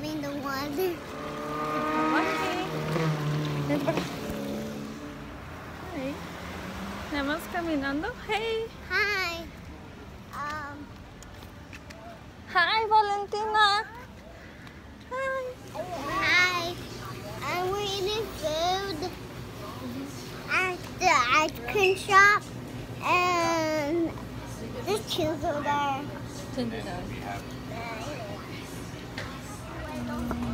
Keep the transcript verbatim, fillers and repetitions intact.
in the water. Hey. ¿Vamos caminando? Hey. Hi. Um. Hi, Valentina. Hi. Hi. I'm eating food at the ice cream shop, and the children are there. Cindy does.